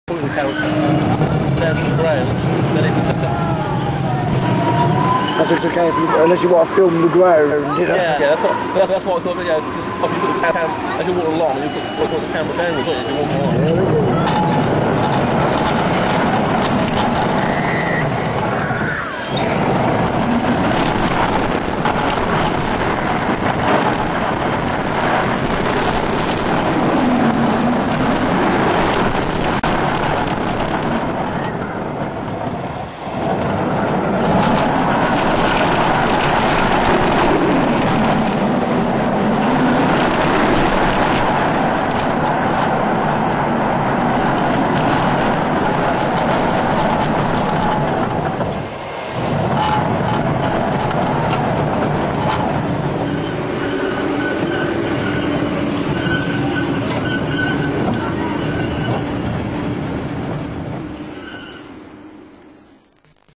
Put the camera down to the ground, then it can That's okay unless you want to film the ground, you know? Yeah, that's what I thought, yeah, just pop you put the camera, as you walk along, you put the camera downwards, don't you, if you walk along. Yeah, we do.